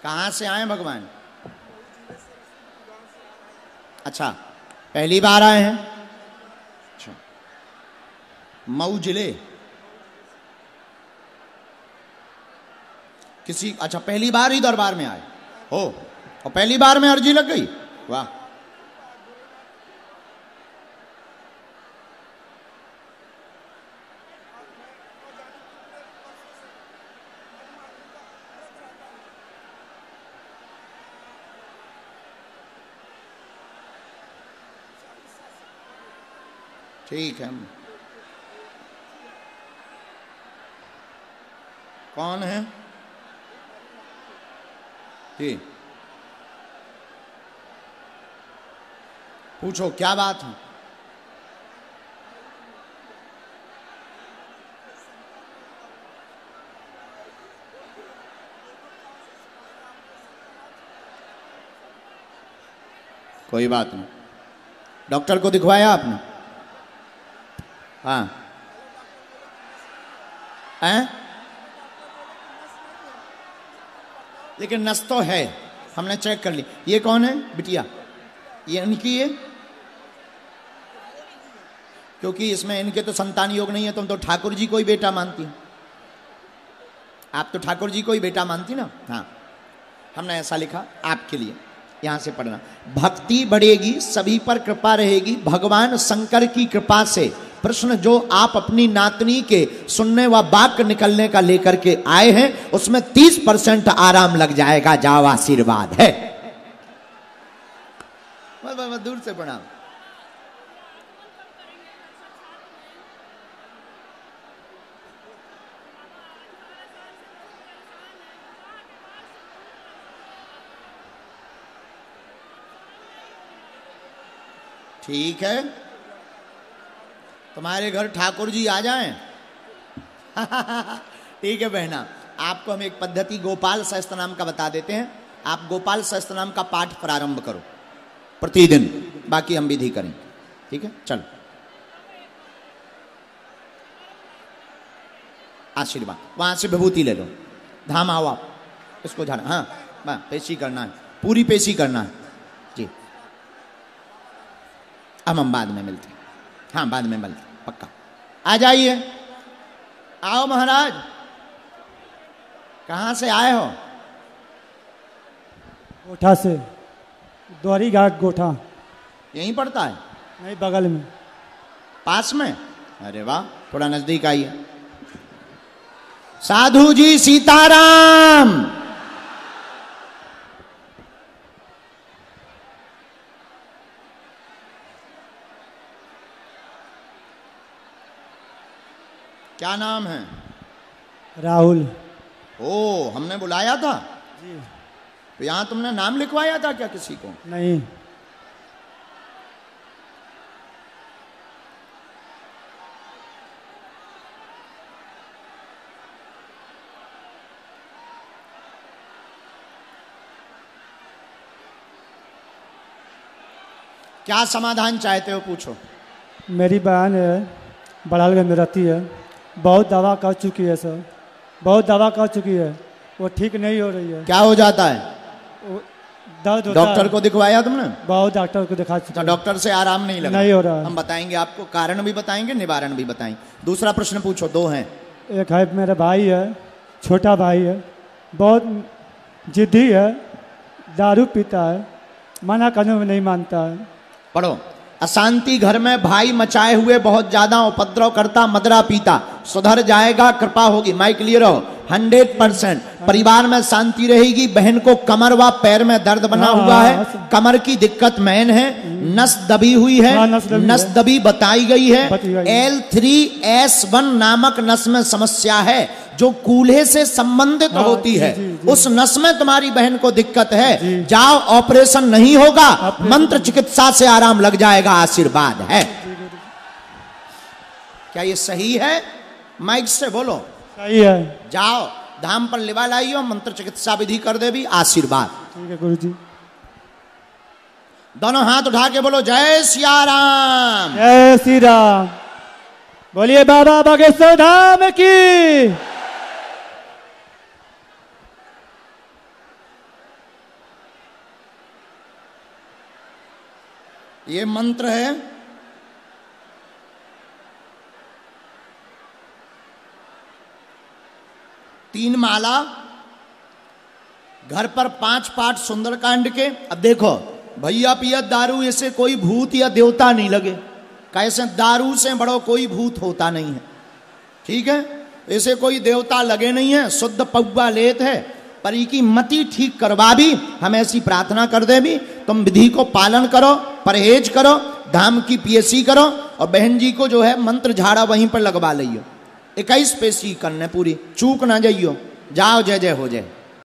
कहां से आए भगवान? अच्छा, पहली बार आए हैं? अच्छा, मऊ जिले किसी, अच्छा पहली बार ही दरबार में आए हो और पहली बार में अर्जी लग गई? वाह। ठीक है। कौन है जी? पूछो क्या बात है? कोई बात नहीं। डॉक्टर को दिखवाया आपने? हाँ। हैं? लेकिन नस तो है, हमने चेक कर ली। ये कौन है बिटिया? ये इनकी है? क्योंकि इसमें इनके तो संतान योग नहीं है। तुम तो ठाकुर जी को ही बेटा मानती हो। आप तो ठाकुर जी को ही बेटा मानती ना। हाँ, हमने ऐसा लिखा आपके लिए। यहां से पढ़ना। भक्ति बढ़ेगी, सभी पर कृपा रहेगी, भगवान शंकर की कृपा से प्रश्न जो आप अपनी नातनी के सुनने व वाक्य निकलने का लेकर के आए हैं उसमें 30% आराम लग जाएगा। जाओ, आशीर्वाद है। दूर से प्रणाम। ठीक है, तुम्हारे घर ठाकुर जी आ जाएं। ठीक है बहना, आपको हम एक पद्धति गोपाल सहस्त्र नाम का बता देते हैं। आप गोपाल सहस्त्र नाम का पाठ प्रारंभ करो प्रतिदिन, बाकी हम विधि करेंगे। ठीक है, चलो। आशीर्वाद वहां से विभूति ले लो। धाम आओ आप, इसको झाड़ा। हाँ, पेशी करना है, पूरी पेशी करना है जी। अब हम बाद में मिलते हैं। हाँ, बाद में मिलते हैं पक्का। आ जाइए, आओ महाराज। कहाँ से आए हो? गोठा से, द्वारी घाट गोठा। यहीं पड़ता है? नहीं, बगल में, पास में। अरे वाह, थोड़ा नजदीक आइए। साधु जी सीताराम। क्या नाम है? राहुल। ओ, हमने बुलाया था जी। तो यहां तुमने नाम लिखवाया था क्या किसी को? नहीं। क्या समाधान चाहते हो, पूछो। मेरी बहन है, बड़ालगंज में रहती है। बहुत दवा कर चुकी है सर, बहुत दवा कर चुकी है, वो ठीक नहीं हो रही है। क्या हो जाता है? दर्द होता है। डॉक्टर को दिखवाया तुमने? बहुत डॉक्टर को दिखा चुका। डॉक्टर से आराम नहीं लगा? नहीं हो रहा है। हम बताएंगे आपको, कारण भी बताएंगे, निवारण भी बताएंगे। दूसरा प्रश्न पूछो, दो हैं। एक है मेरा भाई है, छोटा भाई है, बहुत जिद्दी है, दारू पीता है, मना करने में नहीं मानता है। पढ़ो। अशांति घर में भाई मचाए हुए बहुत ज्यादा उपद्रव करता, मदरा पीता, सुधर जाएगा, कृपा होगी। माइक क्लियर हो। 100% परिवार में शांति रहेगी। बहन को कमर व पैर में दर्द बना हुआ है, कमर की दिक्कत मैन है, नस दबी हुई है, नस दबी बताई गई है। L3S1 नामक नस में समस्या है जो कूल्हे से संबंधित होती है। उस नस में तुम्हारी बहन को दिक्कत है। जाओ, ऑपरेशन नहीं होगा, मंत्र चिकित्सा से आराम लग जाएगा। आशीर्वाद है। क्या ये सही है? माइक से बोलो। सही है। जाओ, धाम पर लिवा लाइयो, मंत्र चिकित्सा विधि कर दे भी। आशीर्वाद। ठीक है गुरु जी। दोनों हाथ उठा के बोलो, जय सिया राम। जय श्री राम। बोलिए बाबा बागेश्वर धाम की। ये मंत्र है तीन माला, घर पर 5 पाठ सुंदरकांड के। अब देखो भैया पिया दारू, ऐसे कोई भूत या देवता नहीं लगे। कैसे दारू से बड़ो कोई भूत होता नहीं है, ठीक है। ऐसे कोई देवता लगे नहीं है, शुद्ध पौवा लेत है। पर की मति ठीक करवा भी, हम ऐसी प्रार्थना कर दे भी, तुम विधि को पालन करो, परहेज करो, धाम की पीएसी करो, और बहन जी को जो है मंत्र झाड़ा वहीं पर लगवा लियो। 21 पेशी करने पूरी, चूक ना जाइयो। जाओ, जय जय हो जाए।